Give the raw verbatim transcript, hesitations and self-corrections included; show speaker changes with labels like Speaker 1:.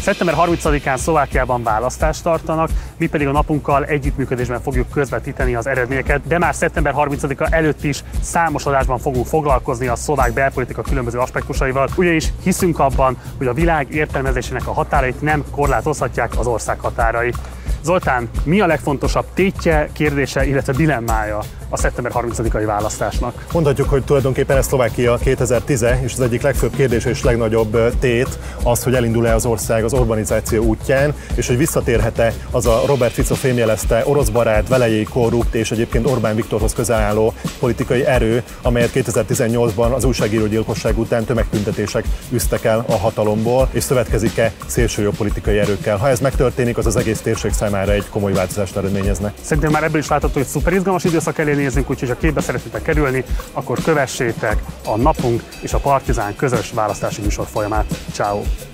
Speaker 1: szeptember harmincadikán Szlovákiában választást tartanak, mi pedig a napunkkal együttműködésben fogjuk közvetíteni az eredményeket, de már szeptember harmincadika előtt is számos adásban fogunk foglalkozni a szlovák belpolitika különböző aspektusaival, ugyanis hiszünk abban, hogy a világ értelmezésének a határait nem korlátozhatják az ország határai. Zoltán, mi a legfontosabb tétje, kérdése, illetve dilemmája a szeptember harmincadikai választásnak?
Speaker 2: Mondhatjuk, hogy tulajdonképpen ez Szlovákia kétezer-tíz, és az egyik legfőbb kérdés és legnagyobb tét az, hogy elindul-e az ország az orbanizáció útján, és hogy visszatérhet-e az a Robert Fico fémjelezte orosz barát, velejéig korrupt és egyébként Orbán Viktorhoz közel álló politikai erő, amelyet kétezer-tizennyolcban az újságírógyilkosság után tömegtüntetések üztek el a hatalomból, és szövetkezik-e szélsőjobb politikai erőkkel. Ha ez megtörténik, az az egész térség számára egy komoly változást eredményezne.
Speaker 1: Szerintem már ebből is látható, hogy szuper izgalmas időszak elé nézünk, úgyhogy ha képbe szeretnétek kerülni, akkor kövessétek a Napunk és a Partizán közös választási műsor folyamát. Ciao.